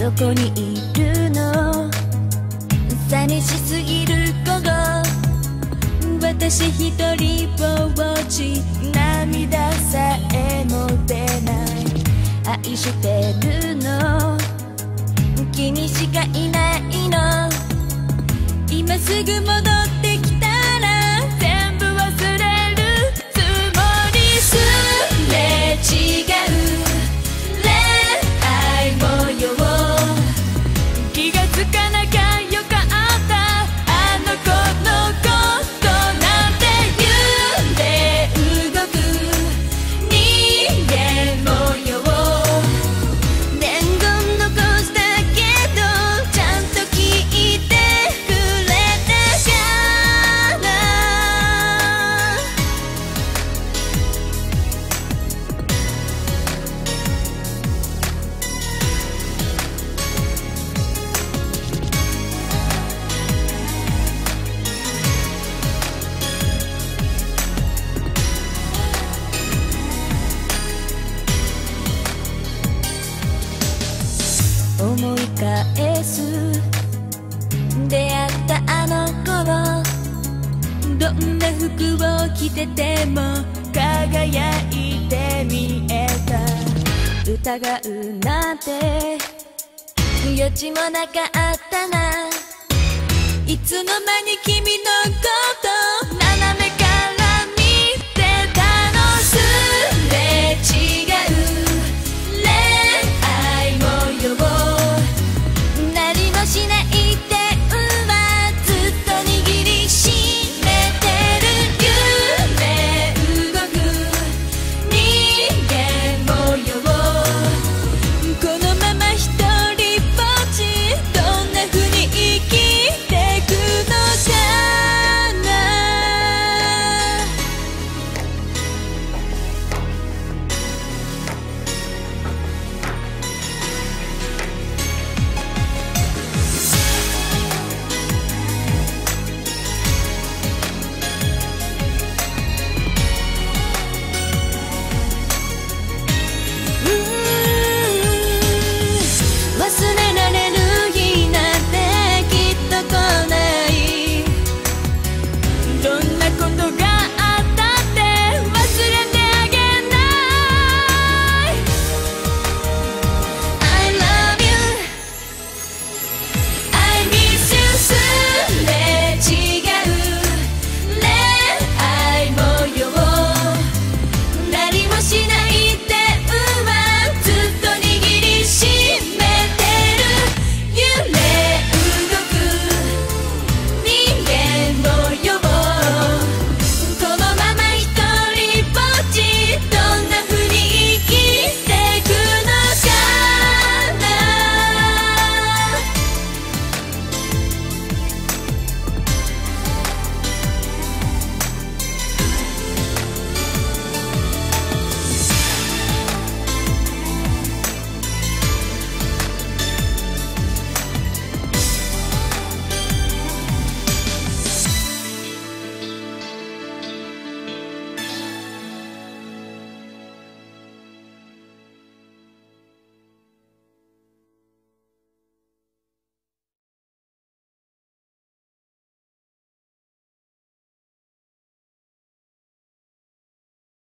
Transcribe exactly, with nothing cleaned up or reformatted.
どこにいるの？寂しすぎる午後、私一人ぼっち、涙さえも出ない。愛してるの君しかいないの。今すぐ戻ってきたら全部忘れるつもり。すれ違う恋愛模様、気がつかなきゃよかった。あの子のことなんて揺れ動く人間模様、伝言残したけどちゃんと聞いてくれたかな。思い返す出会ったあの頃、どんな服を着てても輝いて見えた。疑うなんて余地もなかったな。いつの間に君の声